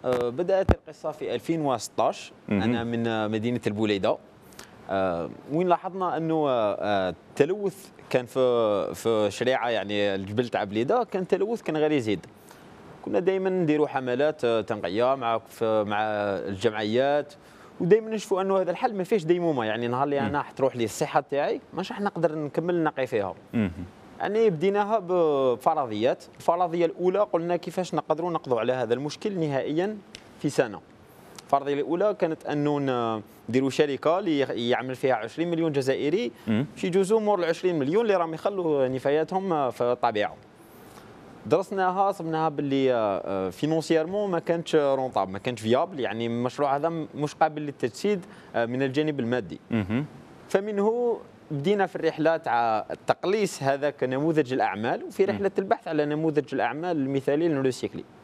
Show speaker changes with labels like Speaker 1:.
Speaker 1: بدأت القصة في 2016. أنا من مدينة البوليدة، وين لاحظنا أنه التلوث كان في شريعة، يعني الجبل تاع بليدة كان التلوث كان غير يزيد. كنا دائما نديروا حملات تنقية مع الجمعيات، ودائما نشوفوا انه هذا الحل ما فيهش ديمومه، يعني نهار اللي انا تروح لي الصحه تاعي مش راح نقدر نكمل نقي فيها. يعني بديناها بفرضيات. الفرضيه الاولى قلنا كيفاش نقدروا نقضوا على هذا المشكل نهائيا في سنه. الفرضيه الاولى كانت انه نديروا شركه اللي يعمل فيها 20 مليون جزائري باش يجوزوا مور ال 20 مليون اللي راهم يخلوا نفاياتهم في الطبيعه. درسناها صبناها باللي فينونسيرمون ما كانتش رونطاب، ما كانتش فيابل، يعني المشروع هذا مش قابل للتجسيد من الجانب المادي. فمنه بدينا في الرحله تاع تقليص هذاك نموذج الاعمال، وفي رحله البحث على نموذج الاعمال المثالي للريسيكلي.